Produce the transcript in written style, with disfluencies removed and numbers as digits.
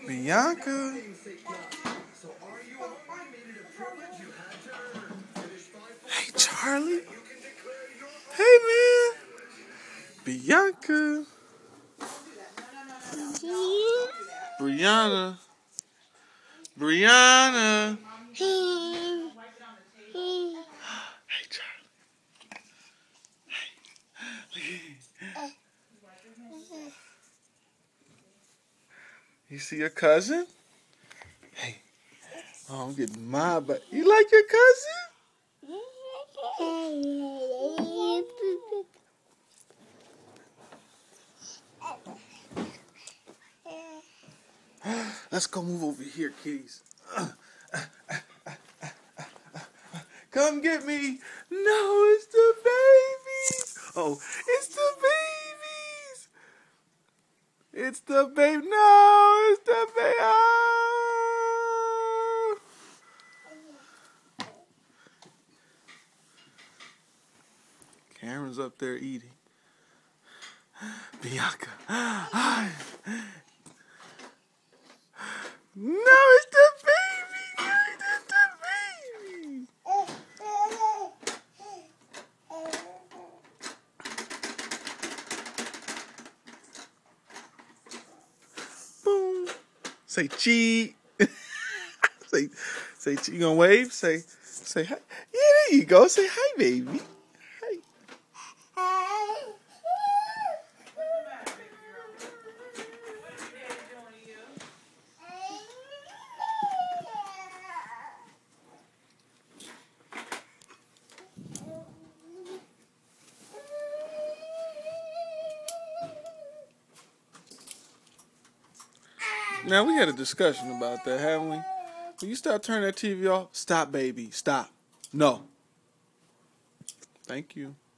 Bianca. Hey, Charlie. Hey, man. Bianca. Brianna. Brianna. Hey, Charlie. Hey. You see your cousin? Hey. Oh, I'm getting my butt. You like your cousin? Let's go move over here, kitties. Come get me. No, it's the babies. Oh, it's the babies. It's the baby. No, it's the baby. Oh. Cameron's up there eating. Bianca. No, it's the baby. It's the baby. Boom. Say cheat. say cheat. You gonna wave? Say hi. Yeah, there you go. Say hi, baby. Hi. Now, we had a discussion about that, haven't we? When you start turning that TV off, stop, baby, stop. No. Thank you.